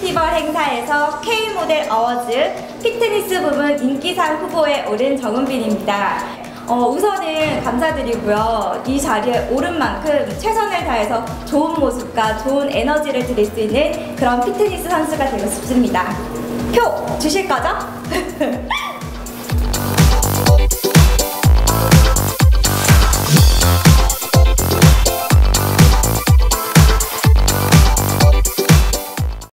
페스티벌 행사에서 K모델 어워즈 피트니스 부문 인기상 후보에 오른 정은빈입니다. 우선은 감사드리고요. 이 자리에 오른 만큼 최선을 다해서 좋은 모습과 좋은 에너지를 드릴 수 있는 그런 피트니스 선수가 되고 싶습니다. 표 주실 거죠?